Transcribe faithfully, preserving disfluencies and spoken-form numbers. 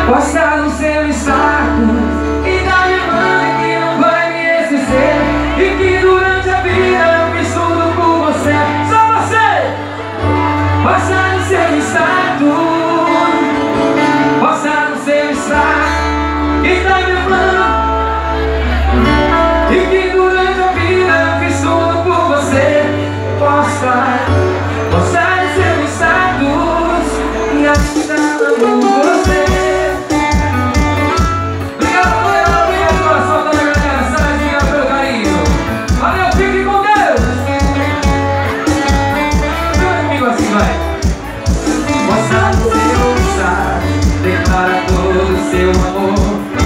Postar no seu status e dar minha mãe que não vai me esquecer, e que durante a vida eu fiz tudo por você. Só você! Postar no seu status, postar no seu status e dar minha mãe, e que durante a vida eu fiz tudo por você. Postar, postar no seu status e achar por você. Postar no seu status, declara todo o seu amor.